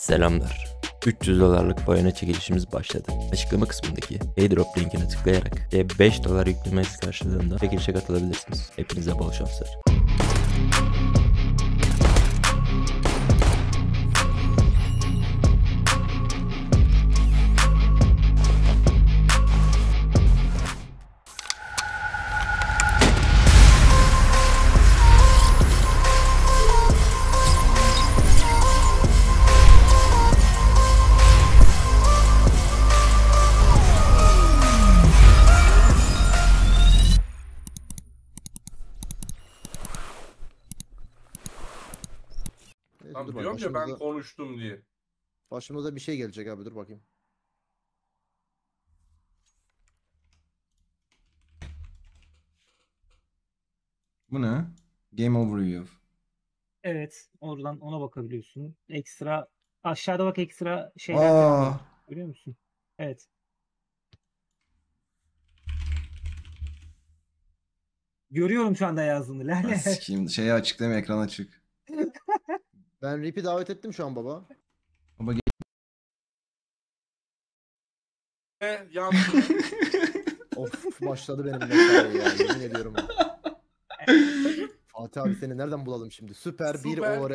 Selamlar. 300 dolarlık boyana çekilişimiz başladı. Açıklama kısmındaki airdrop linkine tıklayarak ve 5 dolar yüklemeniz karşılığında çekilişe katılabilirsiniz. Hepinize bol şanslar. Abi diyorum ya ben konuştum diye. Başımıza bir şey gelecek abi, dur bakayım. Bu ne? Game Overview. Evet, oradan ona bakabiliyorsun. Ekstra aşağıda bak, ekstra şeyler Aa. var. Görüyor musun? Evet. Görüyorum şu anda yazdığını. Lale. Sikeyim. Şeyi açıklayayım, ekran açık. Ben Rip'i davet ettim şu an baba. Baba Yandı. Of, başladı benim mesai ya, yemin ediyorum. Fatih abi, seni nereden bulalım şimdi? Süper bir Süper. OR.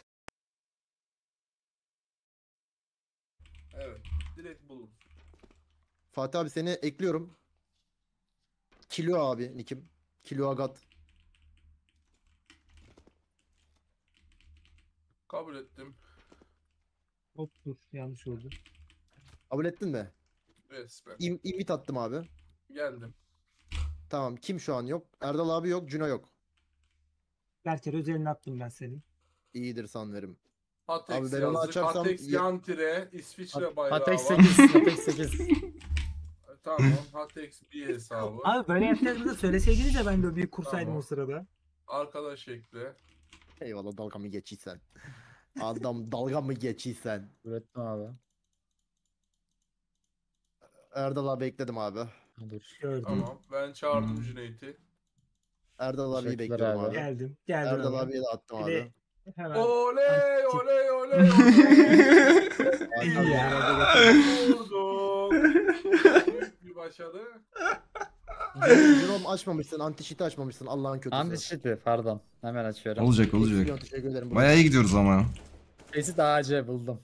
Evet. Direkt bulun. Fatih abi, seni ekliyorum. Kilo abi nikim. Kilo Agat. Kabul ettim. Hop dur, yanlış oldu. Kabul ettin mi? Resmen. Invite attım abi. Geldim. Tamam, kim şu an yok? Erdal abi yok, Cino yok. Berker özelini attım ben senin. İyidir sanırım. Hatex Abi ben onu yazdık. açarsam- Hatex yan tire İsviçre bayrağı Hatex var. 8, Hatex 8. Tamam. Hatex bir hesabı. Abi böyle yapacağınızı söyleseydiniz ya, ben de bir kursaydım Tamam. o sırada. Arkadaş ekle. Eyvallah, dalga mı geçiysen. Adam dalga mı geçiysen. Ürettim abi. Erdal abi ekledim abi. Dur. Gördüm. Tamam. Ben çağırdım Cüneyt'i. Erdal abiyi Teşekkürler bekliyorum abi. abi. Geldim. Erdal abi. abiye de attım Bir abi. de hemen. Oley Antip. oley oley oley. Fatih abi, Ya. genelde Vurduk. Büyük bir başarı. Jerome açmamışsın, anti-cheat'i açmamışsın, Allah'ın kötüsü. Anti-cheat'i pardon. Hemen açıyorum. olacak olacak. Eksiyon, teşekkür ederim. Bayağı iyi gidiyoruz ama. Face'i daha acı buldum.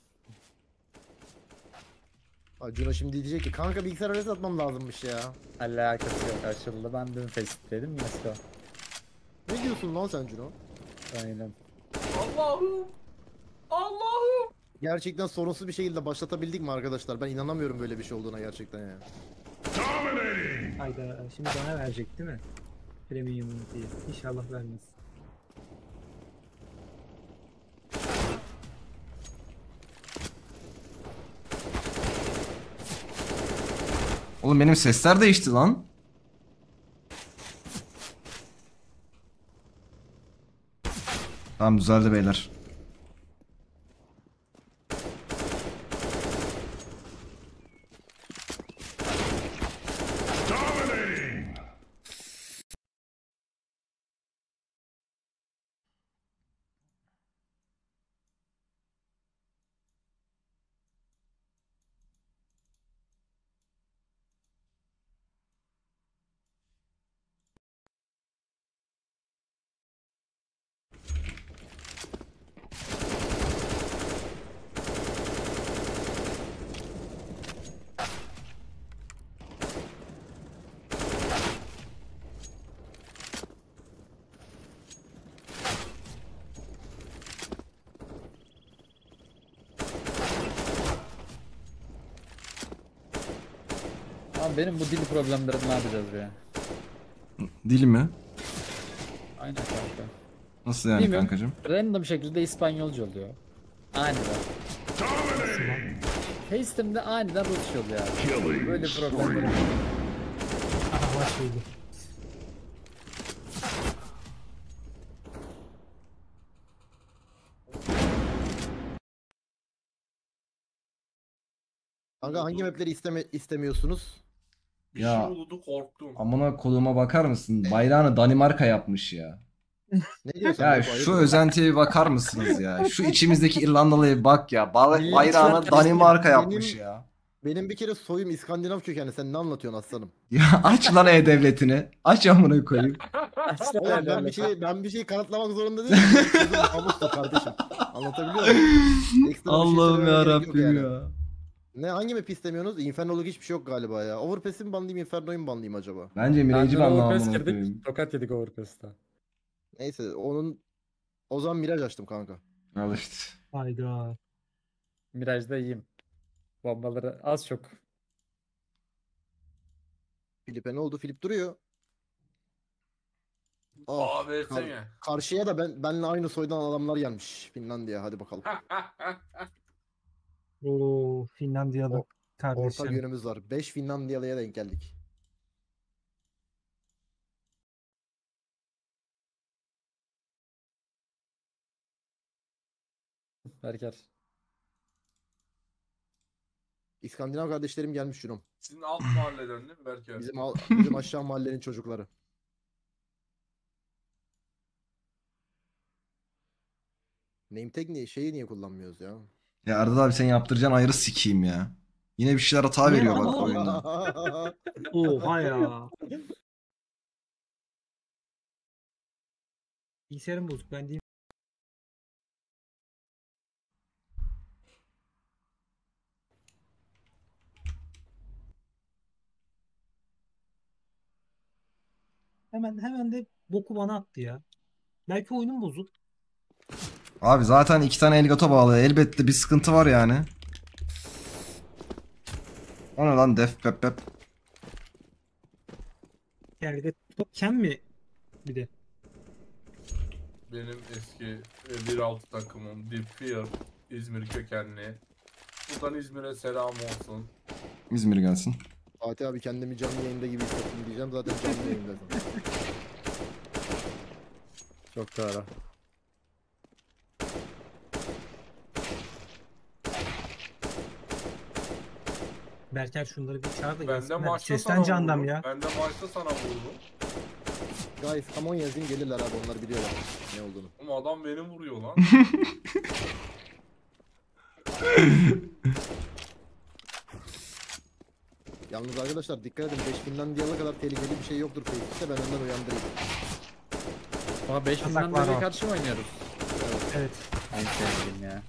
Cino şimdi diyecek ki kanka bilgisayara reset atmam lazımmış ya. Alakası yok, açıldı. Ben dün Face'deydim. Let's go. Ne diyorsun lan sen Cino? Aynen. Allah'ım. Allah'ım. Gerçekten sorunsuz bir şekilde başlatabildik mi arkadaşlar? Ben inanamıyorum böyle bir şey olduğuna gerçekten ya. Hayda, şimdi bana verecek değil mi? Premium diye. İnşallah vermez. Oğlum benim sesler değişti lan. Tamam, düzeldi beyler. Abi benim bu dil problemlerim ne yapacağız ya? Dil mi? Aynen kanka. Nasıl yani Bilmiyorum. kankacığım? Random şekilde İspanyolca oluyor. Aniden. Face'imde aniden Rusça oluyor abi. Böyle problemlerim var. Aha, başlıyordu. Kanka hangi mapleri istemiyorsunuz? Bir Ya. şey oldu korktum. Amına koluma bakar mısın? Bayrağını Danimarka yapmış ya. Ne diyorsun? Ya Beko, şu hayırdır? özentiye bir bakar mısınız ya? Şu içimizdeki İrlandalı'ya bir bak ya. Milli Bayrağını içler- Danimarka Benim- yapmış ya. Benim bir kere soyum İskandinav kökenli. Sen ne anlatıyorsun aslanım? Ya aç lan E-Devleti'ni. Aç amına koyayım. Oğlum ben bir şey kanıtlamak zorunda değilim. Benim sözüm namustur kardeşim. Anlatabiliyor muyum? Ekstra bir şey Allah'ım söylememe ya gerek yok Rabbim yani. ya. Ne hangi map istemiyorsunuz? Infernolog hiçbir şey yok galiba ya. Overpass'i mi banlayayım, Inferno'yu mu banlayayım acaba? Bence Mirage'i ben Overpass amına girdik. koyayım. Tokat yedik Overpass'ta. Neyse o zaman Mirage açtım kanka. Al işte. Hayda. Mirage'da iyiyim. Bombaları az çok. Filip'e ne oldu? Filip duruyor. Oh, Aa versene. karşıya da benle aynı soydan adamlar gelmiş. Finlandiya hadi bakalım. Oo, Finlandiyalı Ortak kardeşlerim. yönümüz var. 5 Finlandiyalıya denk geldik. Berker. İskandinav kardeşlerim gelmiş Junom. Sizin alt mahalleden değil mi Berker? Bizim aşağı mahallenin çocukları. Name tag niye kullanmıyoruz ya? Ya Erdal abi sen yaptıracağın ayrı sikeyim ya. Yine bir şeyler hata Ne veriyor lan bak o? oyunda. Oha ya. Bilgisayarım bozuk ben diyeyim. Hemen de boku bana attı ya. Belki oyunum bozuk. Abi zaten 2 tane Elgato bağlı. Elbette bir sıkıntı var yani. O ne lan def pep pep. Yani Ken mi bir de? Benim eski 1.6 takımım Deep Fear İzmir kökenli. Buradan İzmir'e selam olsun. İzmir gelsin. Fatih abi kendimi canlı yayında gibi hissettim diyeceğim. Zaten canlı yayındasın. Çok doğru. Berker şunları bir çağır da Ben gelsin. de Hadi maçta sesten sana candan vurdum. ya. Ben de maçta sana vurdum. Guys come on yazayım gelirler abi onlar biliyorlar ne olduğunu. Ama adam beni vuruyor lan. Yalnız arkadaşlar dikkat edin 5 Finlandiyalı kadar tehlikeli bir şey yoktur Facebook'ta ben onları uyandırayım. Ama 5 Atak Finlandiya'ya var. karşı mı oynuyoruz? Evet. En sevdiğim ya.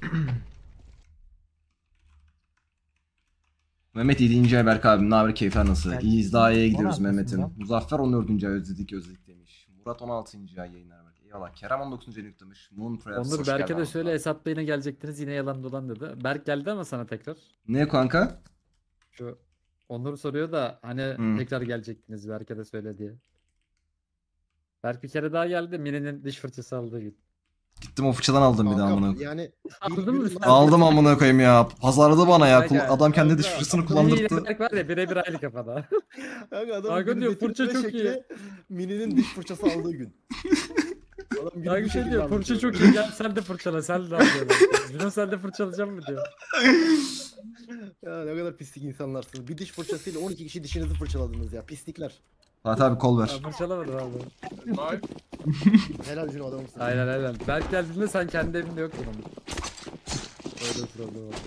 Mehmet 7. ay Berk abim ne haber keyifler nasıl? Ben- İyiyiz daha iyiye gidiyoruz 16'sında. Mehmet'im. Muzaffer 14. ay özledik demiş. Murat 16. ay yayınlar Berk. Eyvallah. Kerem 19. ay demiş. Moon Prayers Onur hoş Berk'e geldin de abi. söyle hesapta yine gelecektiniz yine yalan dolan dedi. Berk geldi ama sana tekrar. Ne kanka? Şu Onur soruyor da hani Hı. tekrar gelecektiniz Berk'e de söyle diye. Berk bir kere daha geldi. Mini'nin diş fırçası aldığı gün. Gittim o fıçıdan aldım bir daha Kanka, amına koyayım. yani Aldın mı sen? Aldım amına koyayım ya. Pazarladı bana ya. Kanka, Adam kendi kanka. diş fırçasını Mini ile kullandırdı. Berk var ya birebir aynı kafada. Kanka adam Kanka günün diyor, getirdiği fırça çok şekli Mini'nin diş fırçası aldığı gün. Adam günün Kanka bu bir şey şekilde diyor fırça anlatıyor. çok iyi gel sen de fırçala sen de al diyorlar. Cino sen de fırçalayacağım mı diyor. Ya ne kadar pislik insanlarsınız. Bir diş fırçasıyla 12 kişi dişinizi fırçaladınız ya. Pislikler. Fatih abi kol ver. Ben fırçalamadım abi. Vay. Helal Cino adamsın. Aynen. Berk geldiğinde sen kendi evinde yoktun ama. Öyle problem oldu.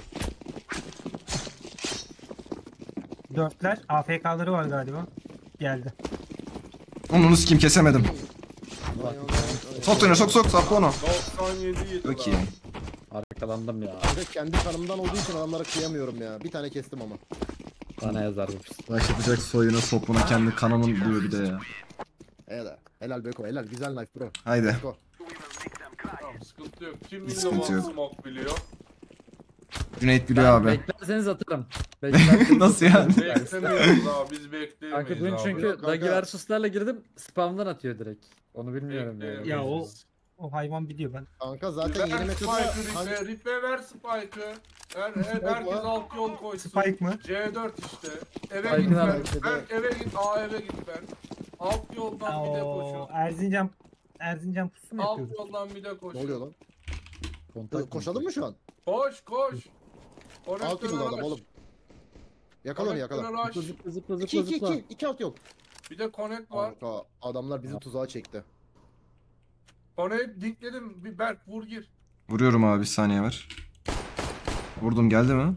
Dörtler AFK'ları var galiba. Geldi. Onu kim kesemedim. Vay, vay, vay. Sok oyna sok sapla onu. 97 yedi Çok lan. iyi. Arkalandım ya. Kanka kendi kanımdan olduğu için adamlara kıyamıyorum ya. Bir tane kestim ama. Bana yazar bu. Başlatacak soyuna sopuna kendi kanımın diyor bir de ya. Helal Beko helal. Güzel knife bro. Haydi. Beko. Tamam sıkıntı yok. Kim Hiç Windows sıkıntı yok. Smoke biliyor? Cüneyt biliyor abi. Beklerseniz atarım. Beklerseniz Nasıl yani? Beklemiyoruz abi biz Kanka bekleyemeyiz dün abi. çünkü Kanka. Dagi Versus'larla girdim spam'dan atıyor direkt. Onu bilmiyorum yani. Bekleyemeyiz. Ya o hayvan biliyor ben. Kanka zaten yeni Ver metada Spike'ı Ripe ver Spike'ı. Herkes alt yol koysun. Spike mı? C4 işte. Eve Spike'ın git ben. abi. Ben eve git. Eve git ben. Alt yoldan bir de O koşun. Erzincan pusu mu Alt yapıyoruz? yoldan bir de koşun. ne oluyor lan? Kontak Koşalım mı şu an? Koş. Alt Konektöre yıl adam rush. oğlum. Yakala onu yakala. Konektöre rush. Zıpla 2 zıpla. alt yok. Bir de connect var. Kanka adamlar bizi tuzağa çekti. Konuyu dinkledim. Bir Berk vur gir. Vuruyorum abi, bir saniye var. Vurdum, geldi mi?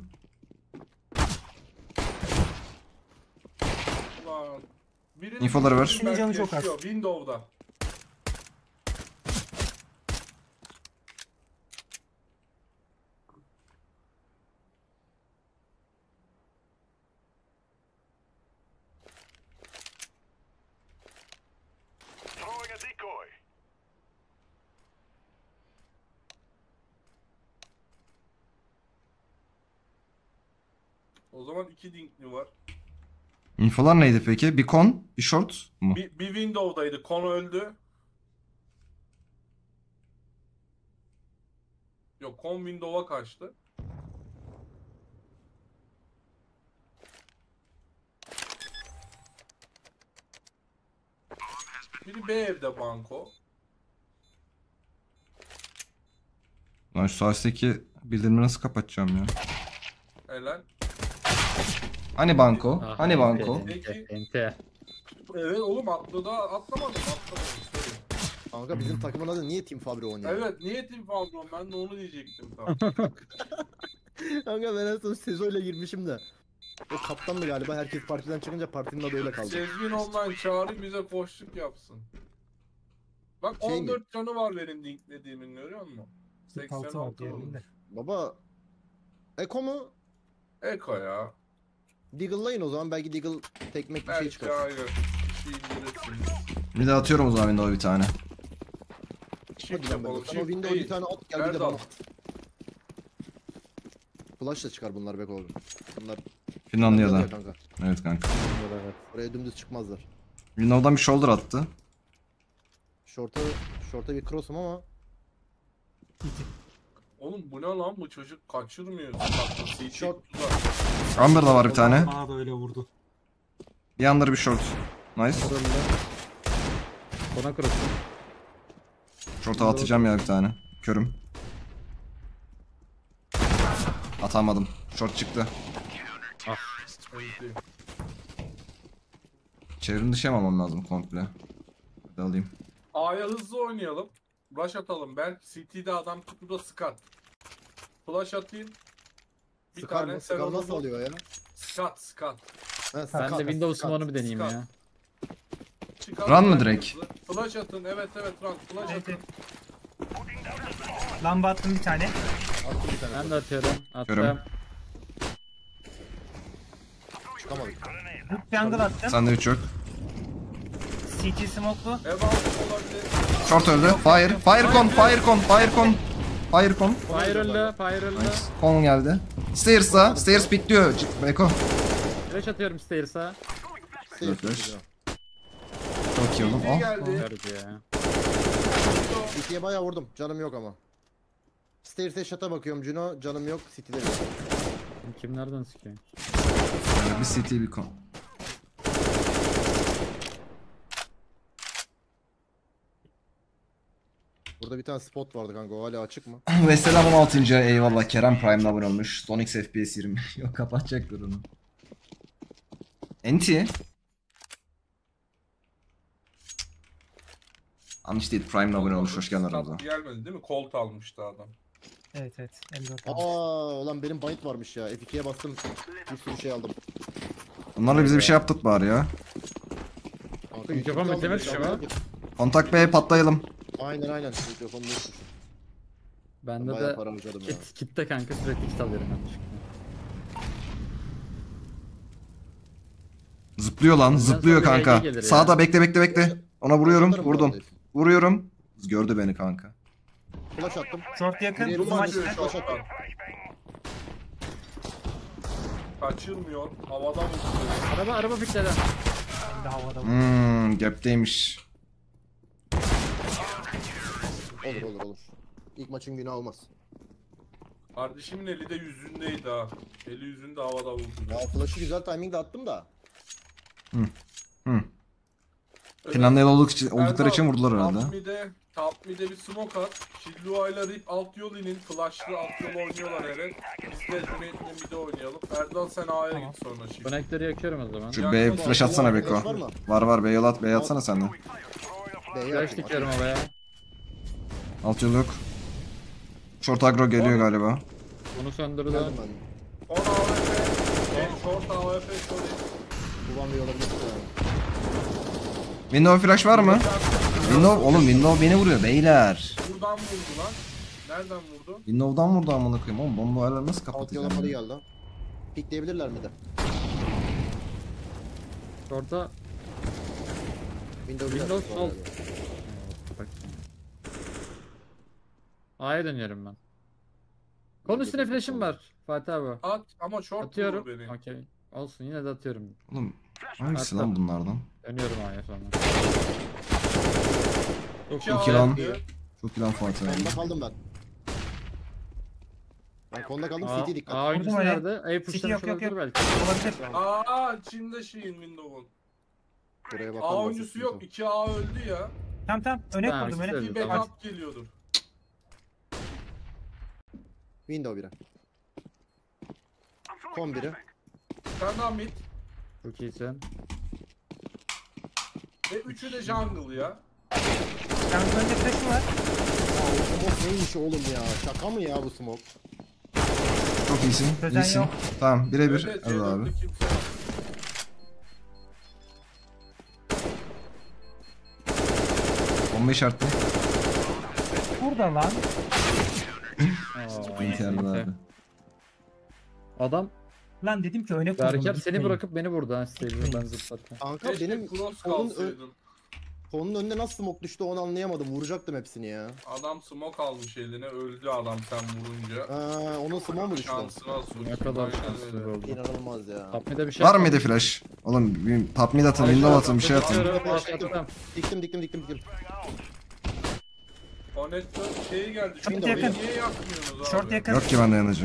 Ulan. Birinin İnfoları ver. Berk Canı çok az. yaşıyor, Windows'da. O zaman 2 dinkli var. İnfolar neydi peki? Bir kon, bir short mu? Bir Windows'daydı. Konu öldü. Yok, Kon Windows'a kaçtı. Biri B evde banko. Lan şu saatteki bildirimi nasıl kapatacağım ya? Helal. Hani banko? Ah, Hani banko? Peki. Ente. Evet oğlum atlamadım. Atlamadım. Kanka bizim takımın adı niye Team Fabri oynuyor? Evet niye Team Fabron? Ben de onu diyecektim tam. Kanka ben en son Sezo'yla girmişim de. O kaptandı galiba, herkes partiden çıkınca partinin adı öyle kaldı. Sezgin online çağırayım bize koşluk yapsın. Bak Şey 14 canı var benim linklediğimin, görüyor musun? 46 var 86 diğerinde. olmuş. Baba Eko mu? Eko ya. Deagle'layın o zaman, belki Deagle tekmek bir şey Belki çıkar. hayır. Bir şey indirirsiniz. Bir de atıyorum o zaman Windows'a bir tane. Çift Hadi lan yapalım. Beko. Sana Çift Windows'a değil. bir tane at, gel bir de Erdal. bana at. Flash da çıkar bunlar Beko. Bunlar Finlandiya'da. kanka. Evet kanka. Evet. Oraya dümdüz çıkmazlar. Windows'dan bir shoulder attı. Short'a bir cross'um ama Oğlum bu ne lan, bu çocuk kaçırmıyor. Shot. Amber'da var bir tane. Bana da öyle vurdu. Bir under bir short. Nice. Kona kırılsın. Short'a atacağım ya bir tane. Körüm. Atamadım. Short çıktı. Çevrim dışı yapmam lazım komple. Hadi alayım. A'ya hızlı oynayalım. Rush atalım. Ben CT'de adam kutuda Skat. Flash atayım. Bir Scar tane mı? Scar Seron'u nasıl vur. alıyor ya? Skat. Ben Scar, de Windows Scar. Smoke'unu bir deneyeyim Scar. ya. Çıkar Run mı ben direkt? hızlı. Flash atın. Evet run. Flash Evet, atın. Lamba attım bir tane. Attım bir tane. Ben de atıyorum. Körüm. Attım. Çıkamadık. Jungle attım. Sandviç yok. CT smoke'lu. Ev altı olabilir. Short öldü. Fire. Fire con. Fire con. Fire con. Fire con. Fire öldü. Fire öldü. Nice. Con geldi. Stairs'da. Stairs pikliyor. Beko. Flash atıyorum Stairs'a. Dört. Çok iyi oğlum. CT Oh. geldi. Gördü ya. City'ye bayağı vurdum. Canım yok ama. Stairs'e shot'a bakıyorum Juno. Canım yok. City'de yok. Kim nereden sıkıyor? Bir CT bir con. Burada bir tane spot vardı kanka. O hala açık mı? Ve selam 16. ay. Eyvallah. Kerem Prime'da abone olmuş. Sonic FPS 20. Yok kapatacaklar onu. Enti. Anış değil. Prime'da abone olmuş. Hoş geldin aramıza. Skat gelmedi değil mi? Colt almıştı adam. Evet M4 Aa aldım. ulan benim bind varmış ya. F2'ye bastım. Bir sürü şey aldım. Onlarla bize bir şey yaptık bari ya. Kanka Mikrofon aldım, bitirmek şey için mi? aldım. Kontak B'ye patlayalım. Aynen. Mikrofonu düşmüş. Bende Bayağı de para harcadım ya. kitte kanka sürekli kit alıyorum yanlışlıkla. Zıplıyor lan. Zıplıyor sonra bir kanka. RG gelir ya. Sağda bekle. Ona vuruyorum. Atarım Vurdum. vallahi. Vuruyorum. Gördü beni kanka. Flash attım. Short yakın. Biri Bu elini maçta. açıyor. Flash attım. Kaçırmıyor. Havadan vuruyor. Araba fikledi. Ben de havada vurdum. Gap'teymiş. Olur. İlk maçın günü olmaz. Kardeşimin eli de yüzündeydi ha. Eli yüzünde havada vurdu. Ya flash'ı güzel timingle attım da. Finlandiyalı oldukları için vurdular herhalde. Top mid'e bir smoke at. Chillua ile Rip alt yol inin. Flash'lı alt yol oynuyorlar evet. Biz de Ultimate'le mid'e oynayalım. Erdal sen A'ya Tamam. git sonra şimdi. Konektörü yakıyorum o zaman. Şu B'ye flash atsana Beko. Flash var mı? Var B'ye atsana sen de. B'ye Flash attım. dikiyorum oraya. Alt yol yok. Short agro geliyor galiba. Bunu söndürdü. Geldim ben. 10 AWP. Short AWP sorry. Buradan bir yola gidiyor. Window flash var mı? Window oğlum Window beni vuruyor beyler. Buradan vurdu lan. Nereden vurdu? Window'dan vurdu amına koyayım oğlum. Bomba ayarları nasıl Alt kapatacağım? yola geldi. Pikleyebilirler mi de? Orta Windows Windows var sol. galiba. Bak. A'ya dönüyorum ben. Konu üstüne flash'ım var Fatih abi. At ama short Atıyorum. vurur beni. Okey. Olsun yine de atıyorum. Oğlum hangisi Attım. lan bunlardan? Dönüyorum A'ya sonra. Çok iyi lan. AWP. Çok iyi lan Fatih abi. Konda kaldım ben. Ben konda kaldım. CT dikkat. A oyuncusu Vurdum öyle. nerede? A City push'tan yok, yok, olabilir yok. belki. Olabilir. Aa Çin'de şeyin Windows'un. Buraya A bakalım. oyuncusu yok. 2A öldü ya. Tamam. Öne Tamam, kurdum öne. işte Bir Tamam. backup geliyordur. Window 1'e. Kon 1'e. Sen daha mid. Çok iyisin. Ve üçü de jungle ya. Yalnız önce flash'ı var. Smoke neymiş oğlum ya? Şaka mı ya bu smoke? Çok iyisin. Özen İyisin. yok. Tamam birebir. Evet, Evet abi. C4'te kimse yok. Bomba işaretli. Burada lan. Aa, İntihar neyse. abi. Adam Lan dedim ki öne kurdum. Berker seni gitmeyin. bırakıp beni vurdu ha stage'de ben zıplarken. Kanka Keşke benim cross konun, kalsaydın. konunun önüne nasıl smoke düştü onu anlayamadım. Vuracaktım hepsini ya. Adam smoke almış eline öldü adam sen vurunca. Onun smoke mu düştü? Şansına su. Ne kadar Aynen şanssız öyle. oldu. İnanılmaz ya. Top mid'e bir şey Var atma. mıydı flash? Oğlum bir top mid atın, window atın, bir şey atın. Atıyorum, attım. Diktim. Connector şeyi geldi. Çok Şu yakın. niye yakmıyorsunuz abi? Short yakın. Yok ki bende yanıcı.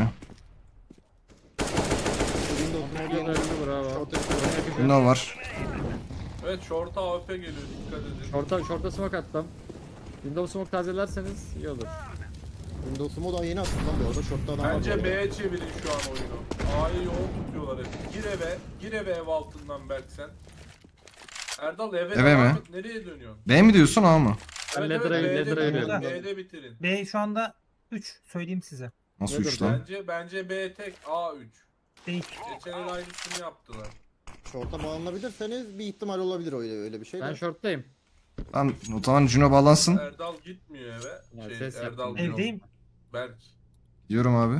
Windows smoke Öldü, bravo. Window var. Evet short AWP geliyor dikkat edin. Short'a smoke attım. Windows smoke tazelerseniz iyi olur. Windows smoke daha yeni attım lan bu arada. Short'ta adam var. Bence bu arada. B'ye çevirin şu an oyunu. A'yı yoğun tutuyorlar hep. Gir eve ev altından belki sen. Erdal eve Eve devam mi? et, nereye dönüyorsun? B mi diyorsun A mı? Ben Leather'a yürüyorum. B'de bitirin. B şu anda 3 söyleyeyim size. Nasıl Nedir 3 lan? Bence B tek A3. Değil. Geçen el aynısını yaptılar. Short'a bağlanabilirseniz bir ihtimal olabilir öyle bir şey Ben de. short'tayım. Lan o zaman Juno bağlansın. Erdal gitmiyor eve. Ya, ses Erdal yaptım. yok. Evdeyim. Berk. Diyorum abi.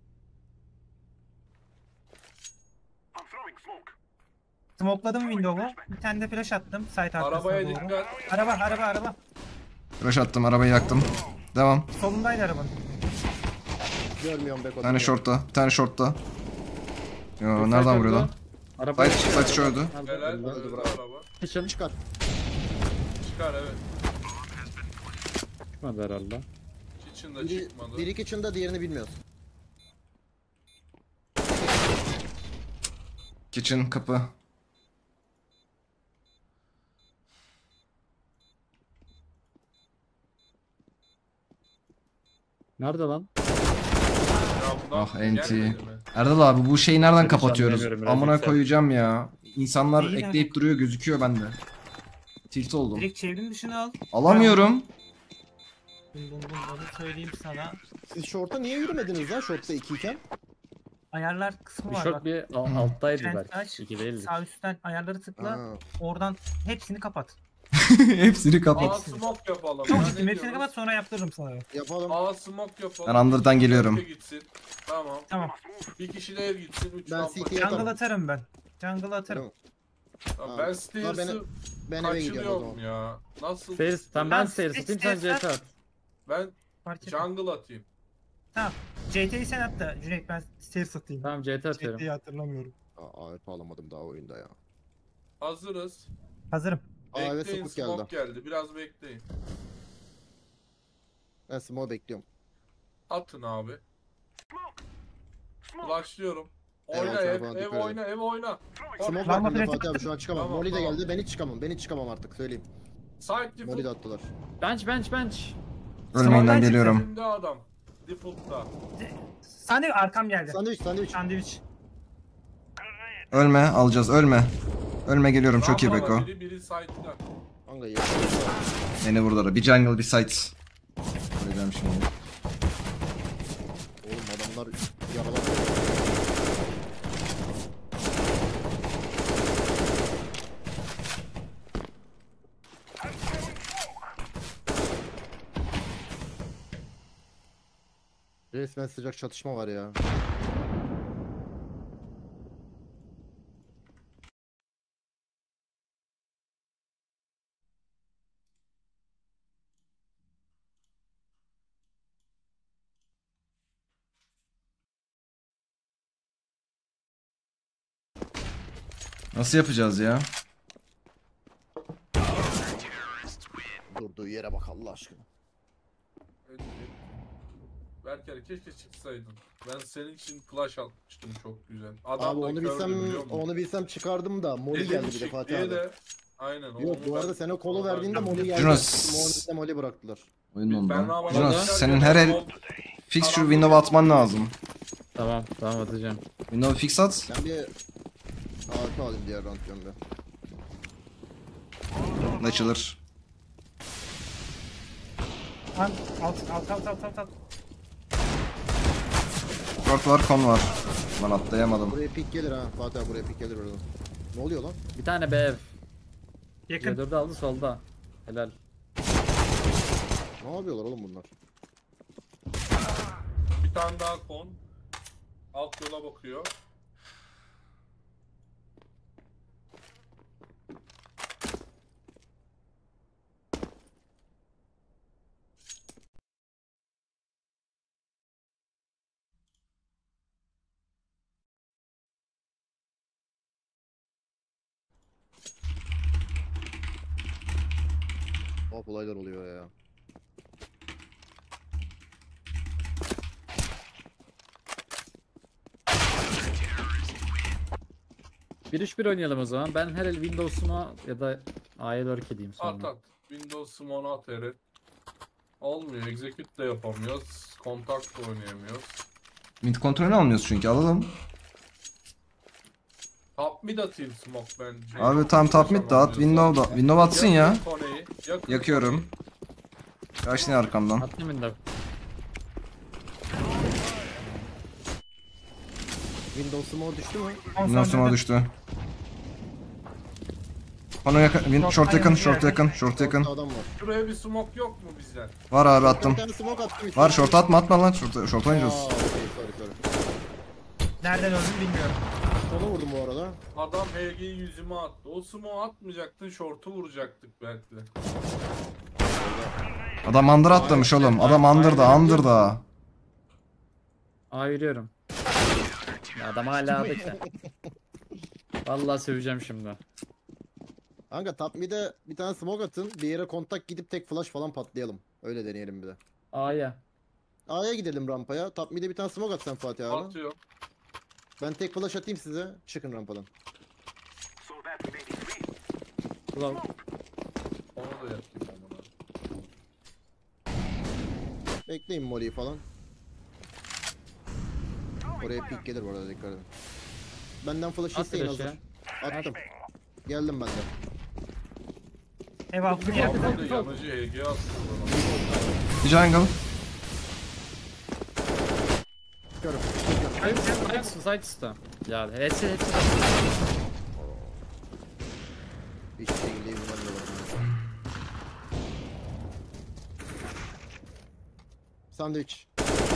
Smokeladım window'u. Bir tane de flash attım. Site arkasına Arabaya doğru. dikkat. Araba. Flash attım, arabayı yaktım. Devam. Solundaydı arabanın. Görmüyorum Beko. Bir tane short'ta, bir tane short'ta. Yo, Site nereden öldü. vuruyor lan? Araba Site şöyle. Helal. Öldü. Öldü araba. Kitchen Çıkar. Çıkar evet. çıkmadı herhalde. Kitchen'da Biri, çıkmadı. biri kitchen'da diğerini bilmiyoruz. Kitchen kapı. Nerede lan? Ya bundan Ah, NT. gelmedi mi? Erdal abi bu şeyi nereden Ben kapatıyoruz? anlayamıyorum, biraz Amına yüksel. koyacağım ya. İnsanlar Neyi ekleyip nereden? duruyor gözüküyor bende. Tilt oldum. Direkt çevrim dışına al. Alamıyorum. Bunu söyleyeyim sana. Siz short'a niye yürümediniz lan short'ta 2 iken? Ayarlar kısmı Bir var short bak. bir alttaydı Trend belki. aç, 2 değildi. Sağ üstten ayarları tıkla. Ha. Oradan hepsini kapat. Hepsini A kapat. smoke yapalım. Çok Ya, ciddiyim. ne Hepsini diyoruz? kapat sonra yaptırırım sana. Yapalım. A smoke yapalım. Ben Under'dan geliyorum. Bir gitsin. Tamam. Tamam. Bir kişi de ev gitsin. 3 Ben lampa. CT'ye Jungle atarım. atarım ben. Jungle atarım. Tamam, ben Stairs'ı Ben eve gidiyorum o kaçırıyorum zaman. ya. Nasıl? Stairs, tamam ben Ben stairs atayım sen stairs CT at. Ben Fark et. jungle atayım. Tamam. CT'yi sen at da Cüneyt ben stairs atayım. Tamam CT atıyorum. CT'yi hatırlamıyorum. AWP alamadım daha oyunda ya. Hazırız. Hazırım. AWP Bekleyin smoke smoke geldi. geldi. Biraz bekleyin. Ben smoke bekliyorum. Atın abi. Başlıyorum. Evet, Oyna evet, ev, bana ev dikkat oyna, ev oyna. Smoke Lamba var bende flash Fatih abi şu an çıkamam. Tamam, Molly de tamam. geldi. Ben hiç çıkamam artık söyleyeyim. Side Molly de default. attılar. Bench. Ölmeyinden geliyorum. Önümde adam. Default'ta. Sandviç arkam geldi. Sandviç. Sandviç. Ölme, alacağız, ölme. Ölme geliyorum, çok iyi Rampa Beko. var, Biri side'da. Kanka ya. Beni vurdular. Bir jungle, bir site. Döneceğim şimdi. Oğlum adamlar yaralanıyor. Resmen sıcak çatışma var ya. Nasıl yapacağız ya? Durduğu yere bak Allah aşkına. Berker keşke çıksaydın. Ben senin için flash atmıştım çok güzel. Adam Abi da onu kördü, bilsem biliyor musun? onu bilsem çıkardım da Molly Dedim geldi bir de çık Fatih diye abi. de. Aynen. Yok onu bu ben- arada sen o kolu onu verdiğinde ben- Molly geldi. Jonas. Molly bıraktılar. Oyun Ben dondu. ama- Jonas ben- senin her el fix şu window atman lazım. Tamam tamam atacağım. Window fix at. Ben bir AK alayım diğer round gömbe. Açılır. Alt alt alt alt alt alt. Short var, kon var. Lan atlayamadım. Buraya pik gelir ha. Fatih abi buraya pik gelir oradan. Ne oluyor lan? Bir tane B ev. Yakın. C4'ü aldı solda. Helal. Ne yapıyorlar oğlum bunlar? Bir tane daha kon. Alt yola bakıyor. Hop olaylar oluyor ya. Bir 3-1 oynayalım o zaman. Ben her el Windows'uma ya da A'ya lurk edeyim At sonra. at. Windows Smon'a at Eret. Olmuyor. Execute de yapamıyoruz. Contact da oynayamıyoruz. Mid kontrolünü almıyoruz çünkü alalım. Top mid atayım smoke bence. Abi tam top mid de at. Window da. Window atsın ya. Yakın koneyi, yakın Yakıyorum. Kaç ne arkamdan. Attım Windows. Windows Smoke düştü mü? Window smoke düştü. Ona yakın, short yakın, short yakın, short yakın. Ortada adam var. Şuraya bir smoke yok mu bizden? Var abi Bir attım. tane smoke attım. Var short atma lan. Short oynayacağız. Okey, sorry. Nereden öldüm bilmiyorum. Sola vurdum bu arada. Adam HG'yi yüzüme attı. O smoke atmayacaktın, short'u vuracaktık belki de. Adam under atlamış oğlum. Adam under'da. A yürüyorum. Ya adam hala A'da ki. Vallahi söveceğim şimdi. Kanka top mid'e bir tane smoke atın. Bir yere kontak gidip tek flash falan patlayalım. Öyle deneyelim bir de. A'ya. A'ya gidelim rampaya. Top mid'e bir tane smoke at sen Fatih abi. Atıyor. Ben tek flash atayım size. Çıkın rampadan. Ulan Onu da yapayım amına. Bekleyin Molly'yi falan. Oraya pick gelir bu arada, dikkat edin. Benden flash at isteyin flash hazır. ya. Attım. Geldim ben de. Ev altını yakın. Abi de yanıcı HG attı bana. Jungle. Görüm. side üstü. Ya hepsi. Hiçbir şekilde izlememiyorlar. Sandviç.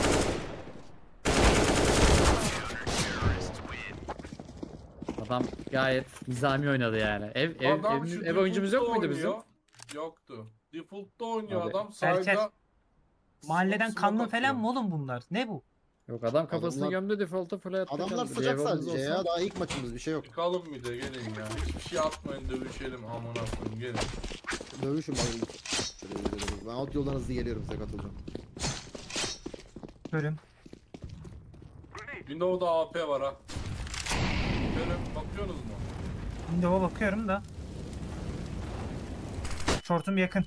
Adam gayet nizami oynadı yani. Adam şu Ev oyuncumuz yok default'ta muydu bizim? oynuyor. Yoktu. Default'ta oynuyor Abi. adam. Berker, Sayda Mahalleden smoke kanlı atıyor. falan mı oğlum bunlar? Ne bu? Yok adam kafasını Adamlar- gömdü default'a full hayatta Adamlar kaldı. Bir sıcak ev oyuncumuz sadece olsa- ya. Daha ilk maçımız, bir şey yok. Çıkalım bir de gelin ya. Hiçbir şey atmayın, dövüşelim amına koyayım gelin. Dövüşün bayıldık. Şöyle yürüyelim. Ben alt yoldan hızlı geliyorum, size katılacağım. Bölüm. Windows'da AP var ha. Şöyle bakıyorsunuz mu? Windows'a bakıyorum da. Short'um yakın.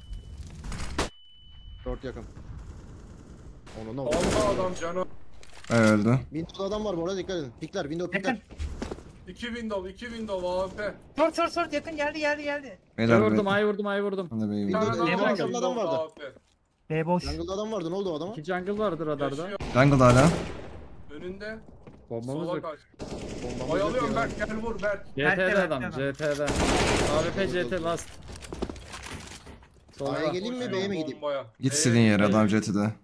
Short yakın. Onu ne oldu? Allah adam canı. Öldü. Windows'da adam var bu arada, dikkat edin. Pikler, window pikler. Yakın. 2 window AP. Short yakın geldi. Beyler Ay vurdum. Ben de Bir beyim. tane Windows- daha Windows- var, adam vardı. AP. B boş. Jungle'da adam vardı. Ne oldu o adama? 2 jungle vardı radarda. Yaşıyor. Jungle hala. Önünde. Bombamız Sola yok. kaç. Bombamız Oyalıyorum yok ya. Berk, gel vur Berk. CT'de adam, Berk'te. CT'de. AWP CT last. A'ya Solda. geleyim mi B'ye mi gideyim? Bombaya. Git istediğin yere adam jet'de.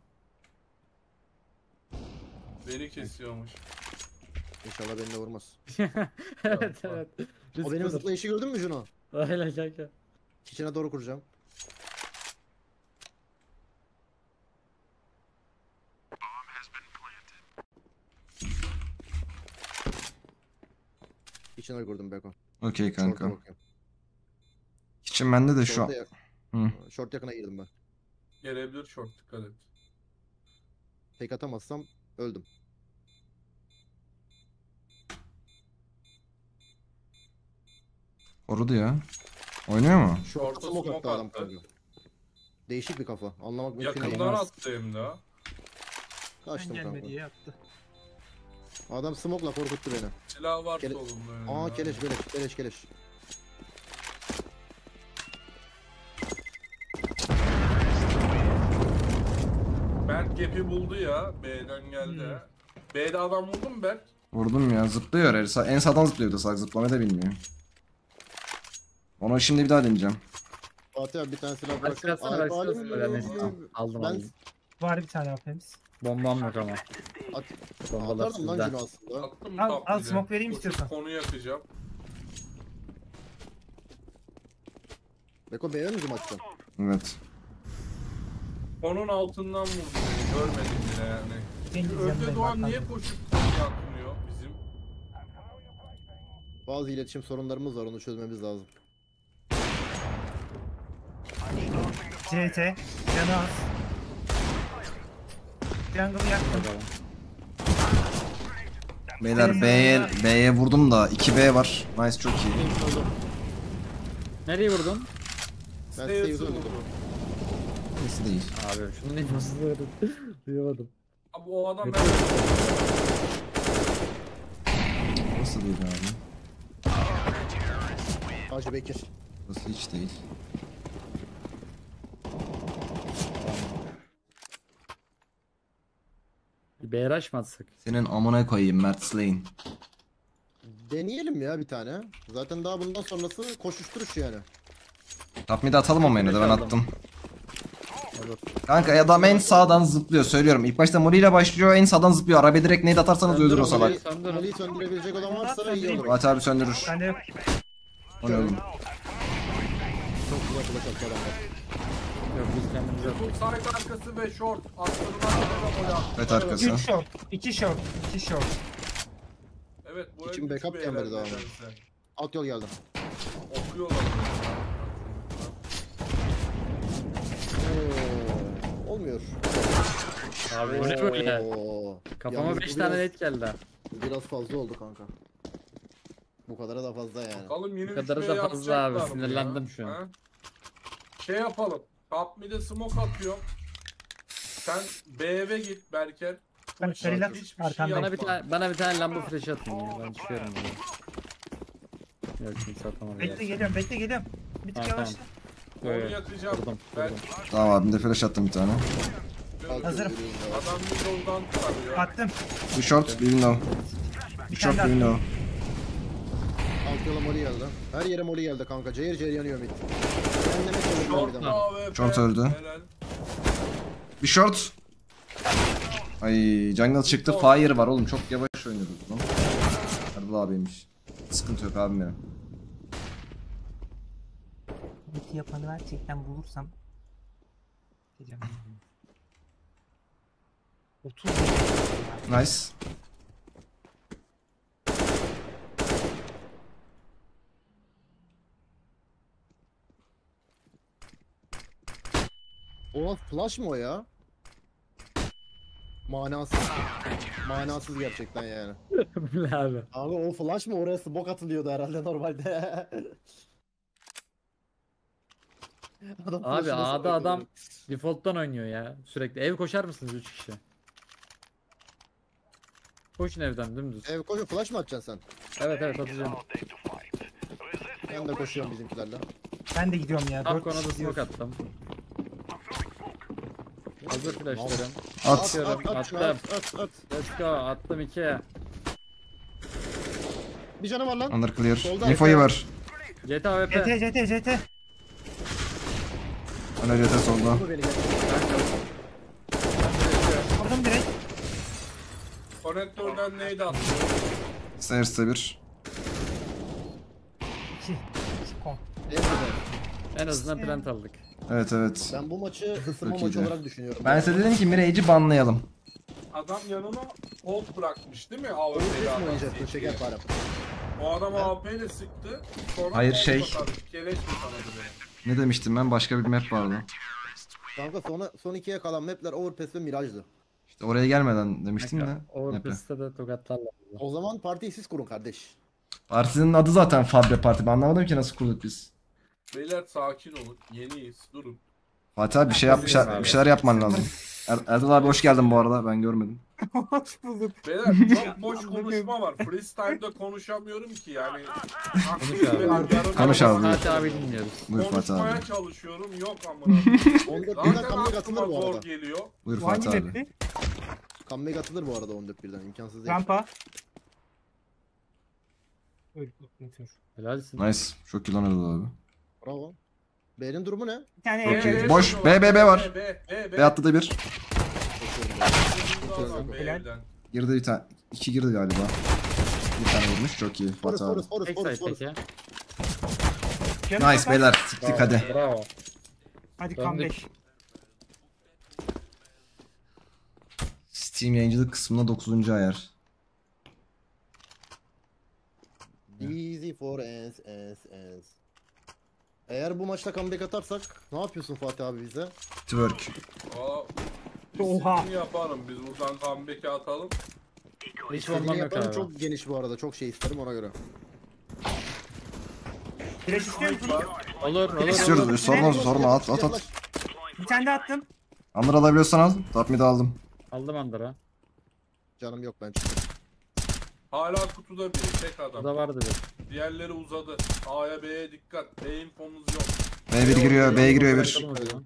Beni kesiyormuş. İnşallah beni de vurmaz. Evet evet. O benim Risk zıplayışı gördün mü Juno? Aynen kanka. İçine doğru kuracağım. İçine kurdum Beko. Okey Short'a kanka. bakıyorum. Kitchen bende de şu Short'a an. yak- Hı. Short yakına girdim ben. Gelebilir short, dikkat et. Tek atamazsam öldüm. Korudu ya. Oynuyor mu? Short'a Smoke attı smoke adam attı. kanka. Değişik bir kafa. Anlamak mümkün değil. Yakından attı hem de ha. Ben Kaçtım gelme kanka. diye yaptı. Adam smoke'la korkuttu beni. Silah var Kele- solunda önünde. Aa keleş beleş keleş keleş. Berk gap'i buldu ya. B'den geldi ha. B'de adam vurdu mu Berk? Vurdum ya. Zıplıyor her. En sağdan zıplıyor bir de salak. Zıplamayı da bilmiyor. Onu şimdi bir daha deneyeceğim. Fatih abi bir tane silah Aç bıraksana. kalsana Ay, belki alim sırası mi? böyle. Neyse, tamam. Aldım Ben aldım. Var bir tane AP'miz. Bombam yok ama. At, Bombalar atardım lan sizde. Juno aslında. Attım Al, top al, bir de. smoke vereyim Dur, istiyorsan. Konu yakacağım. Beko B'ye mi zoom açtın? Evet. Onun altından vurdu beni. Görmedim bile yani. Cengiz Önde yanındayım, Doğan arkamda. niye koşup yakmıyor bizim? Bazı iletişim sorunlarımız var onu çözmemiz lazım. CT. Canı az. Jungle'ı yaktım. Beyler B'ye vurdum da 2B var. Nice çok iyi. Nereye vurdun? Ben Stairs'ı Steves'ı vurdu. öldürdüm. Neyse değil. Abi şunun infosunu verin. Duyamadım. Abi o adam Nasıl değil abi? Hacı Bekir. Burası hiç değil. Bir BRH mı atsak? Senin amına koyayım Mert Slain. Deneyelim ya bir tane. Zaten daha bundan sonrası koşuşturuş yani. Top mid'e atalım ama yine de ben Aldım. attım. Olur. Kanka adam en sağdan zıplıyor söylüyorum. İlk başta Molly ile başlıyor en sağdan zıplıyor. Arabaya direkt nade atarsanız öldürür o salak. Söndürün. Molly'yi söndürebilecek olan varsa iyi olur. Fatih abi söndürür. Ben de yok. O ne oğlum? Çok güzel kulaç attı adamlar. Yok biz kendimiz bu yaptık. side arkası ve short. Atlarından sonra gol attı. Evet arkası. 3 short. 2 short. 2 short. Evet bu İçim hep backup üç gelmedi beyler daha. nedense. Alt yol geldi. Okuyorlar. Oo, olmuyor. Abi bu ne böyle? Oo. Kafama Yalnız 5 bu tane biraz- net geldi. Biraz fazla oldu kanka. Bu kadara da fazla yani. Bakalım yine Bu kadarı 3B da fazla abi, yapacaklar mı sinirlendim ya? şu an. Ha? Şey yapalım. Top mid'e smoke atıyorum. Sen B'ye git Berker. Ben Hiç- Karina hiçbir şey arkandayım. yapma. Bana bir tane lamba flash atın ya. Ben çıkıyorum buradan. Yok kimse atamadı. Bekle geliyorum, bekle geliyorum. Bir tık Ha, yavaşla. Onu Evet. yakacağım. Vurdum. Ben Vurdum. Tamam abim de flash attım bir tane. Hazırım. adam middle'dan tutarıyor. Attım. Bir short, bir window. Bir Short, tane bir daha. window. Alt yola moli geldi. Her yere moli geldi kanka. Cayır cayır yanıyor mid. Kendime söylüyorum bir Short daha. AWP. Short öldü. Helal. Bir short. Ay jungle çıktı fire var oğlum çok yavaş oynuyoruz lan. Erdal abiymiş. Sıkıntı yok abim benim. Bir yapanı gerçekten bulursam. Diyeceğim. 30. Nice. O flash mı o ya? Manasız. Manasız gerçekten yani. Bu ne abi? Abi o flash mı? Oraya smoke atılıyordu herhalde normalde. Adam Abi flash'ı nasıl A'da adam atıyor? default'tan oynuyor ya. Sürekli. Ev koşar mısınız 3 kişi? Koşun evden dümdüz. Ev koşun flash mı atacaksın sen? Evet evet atacağım. Ben de koşuyorum bizimkilerle. Ben de gidiyorum ya. Top 4 konuda kişi smoke gidiyoruz. attım. Hazır flashlarım. At. Atıyorum. Attım. At. Let's go. Attım 2. Bir canı var lan. Under clear. Solda Infoyu Efe. ver. CT AWP. JT. Öne CT solda. Bu beni geldi. Vurdum direkt. Konektörden neydi attı? Stairs'te bir. 2. Kon. En azından plant aldık. Evet evet. Ben bu maçı ısınma Çok maçı iyiydi. olarak düşünüyorum. Ben size dedim ki Mirage'i banlayalım. Adam yanına hold bırakmış değil mi? Oyun AWP'li test mi adam. oynayacaksın şeker para? O adam AWP ile sıktı. Sonra Hayır, hold şey. bakardı. Keleş mi tanıdı beni? Ne demiştim ben? Başka bir map vardı. Kanka son ikiye kalan mapler Overpass ve Mirage'dı. İşte oraya gelmeden demiştim de. Map'e. Overpass'ta da tokatlarla. O zaman partiyi siz kurun kardeş. Partinin adı zaten Fabre Parti. Ben anlamadım ki nasıl kurduk biz. Beyler sakin olun. Yeniyiz. Durun. Fatih abi bir şey yap, bir şeyler yapman lazım. Erdal abi hoş geldin bu arada. Ben görmedim. Hoş bulduk. Beyler çok boş konuşma var. Freestyle'da konuşamıyorum ki yani. Konuş abi. Fatih abi dinliyoruz. Buyur Fatih Konuşmaya abi. çalışıyorum. Yok amına. 14 birden Zaten comeback aklıma atılır bu zor arada. geliyor. Buyur Hangi Fatih abi. mapti? Comeback atılır bu arada 14 birden. İmkansız değil. Rampa. Öyle operatör. Helalsin. Nice. Çok iyi lan Erdal abi. Bravo. B'nin durumu ne? Bir tane Çok iyi. evet. Boş. B var. B. B attı da bir. Helal. Girdi bir tane. 2 girdi galiba. Bir tane vurmuş. Çok iyi Fatih abi. Forus. Backside peki. Nice beyler. Siktik hadi. Bravo. Hadi Döndük. comeback. Steam yayıncılık kısmında 9. ayar. Easy for ends. Eğer bu maçta comeback atarsak ne yapıyorsun Fatih abi bize? Twerk. Oha. Oha. Yaparım biz buradan comeback'i atalım. Hiç İstediğini bombam yok yaparım, abi. çok geniş bu arada. Çok şey isterim ona göre. Flash istiyor musun? Olur. İstiyoruz. Sorma at. Bir tane daha attım. Under alabiliyorsan al. Top mid aldım. Aldım Andara. Canım yok ben çıktım. Hala kutuda biri. Tek Bu adam. da vardı bir. Diğerleri uzadı. A'ya B'ye dikkat. B infonuz yok. B1 giriyor. B giriyor bir. Bakalım o zaman.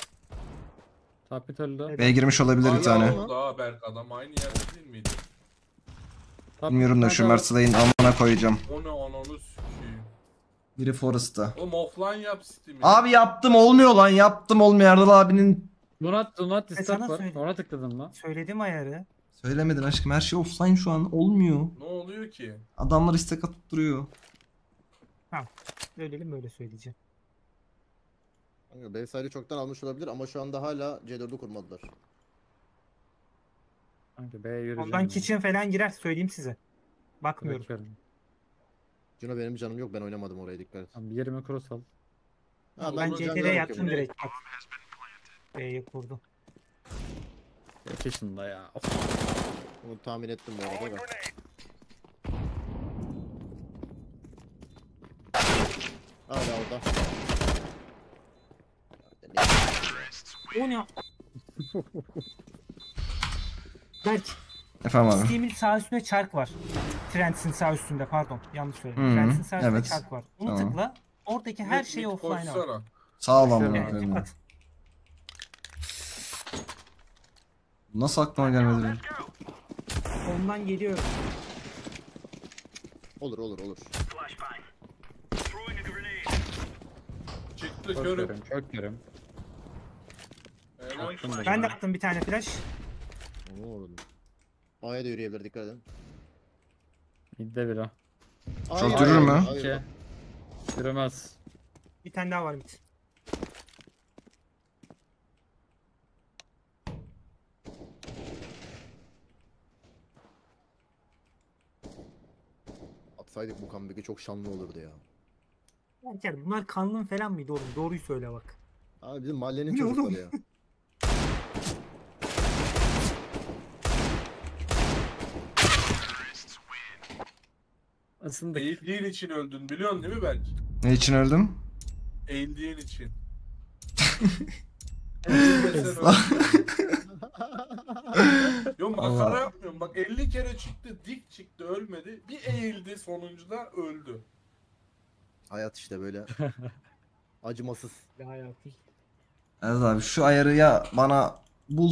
Tapit öldü. B girmiş olabilir bir tane. Hala Daha Berk adam aynı yerde değil miydi? Tapit Bilmiyorum da şu nerede? Mercedes amına koyacağım. O ne ananı sikeyim. Biri Forest'ta. Oğlum offline yap Steam'i. Abi yaptım olmuyor lan. Yaptım olmuyor. Erdal abinin. Do not disturb sana var. söyledim. Ona tıkladın mı? Söyledim ayarı. Söylemedin aşkım. Her şey offline şu an. Olmuyor. Ne oluyor ki? Adamlar istek atıp duruyor. Söyleyelim böyle söyleyeceğim. Kanka Beyside'i çoktan almış olabilir ama şu anda hala C4'ü kurmadılar. Kanka B'ye yürüyeceğim. Ondan kitchen falan girer söyleyeyim size. Bakmıyorum. Bakıyorum. Cino benim canım yok ben oynamadım oraya dikkat et. Tamam, yerime cross al. Ha, Ben bunu canına CTR'ye yattım bakıyorum. direkt. Bak. B'ye kurdum. Kaç yaşında ya. Of. Bunu tahmin ettim bu arada da. Hala orada. O ne? Berk, Efendim abi. Steam'in sağ üstünde çark var. Trends'in sağ üstünde pardon. Yanlış söyledim. Hı hı, Trends'in sağ üstünde evet. çark var. Onu Tamam. tıkla. Oradaki her şeyi Mid offline al. koşsana. Sağ ol amına Evet, koyayım. At. Nasıl aklıma gelmedi benim? Ondan geliyor. Olur. Çıktı Çok körüm. görüm. Çok görüm. Helal. Attım da Ben de gene. attım bir tane flash. A'ya da yürüyebilir dikkat edin. Midde bir o. Hayır, durur mu? hayır. 2. Yürümez. Bir tane daha var mid. Atsaydık bu comeback'i çok şanlı olurdu ya. Berker bunlar kanlın falan mıydı oğlum? Doğruyu söyle bak. Abi bizim mahallenin Ne oğlum? çocukları ya. Isındık. Eğildiğin için öldün biliyorsun değil mi Berk? Ne için öldüm? Eğildiğin için. Yo makara Allah. yapmıyorum. Bak 50 kere çıktı, dik çıktı, ölmedi. Bir eğildi sonuncuda öldü. Hayat işte böyle. Acımasız. Bir hayatı. Evet abi şu ayarı ya bana Bul.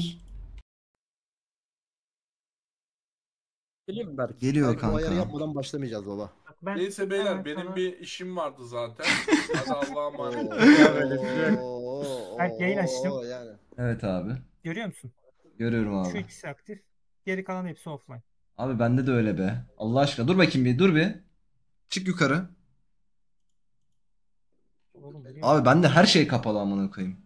Geliyor mu Berk? Geliyor Belki bu ayarı kanka. yapmadan başlamayacağız baba. Bak ben Neyse beyler hemen benim sana- bir işim vardı zaten. Hadi Allah'a emanet. böyle bir şey yok. Belki yayın açtım. Yani. Evet abi. Görüyor musun? Görüyorum Şu abi. ikisi aktif. Geri kalan hepsi offline. Abi bende de öyle be. Allah aşkına dur bakayım bir dur bir. Çık yukarı. Oğlum, biliyor Abi musun? bende her şey kapalı amına koyayım.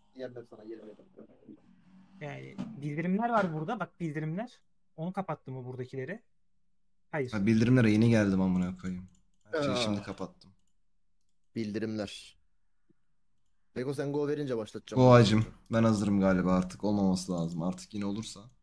Yani bildirimler var burada. Bak bildirimler. Onu kapattım mı buradakileri? Hayır. Ha, bildirimlere yeni geldim amına koyayım. Her şeyi Aa. şimdi kapattım. Bildirimler. Beko sen go verince başlatacağım. Goa'cım ben hazırım galiba artık olmaması lazım. Artık yine olursa.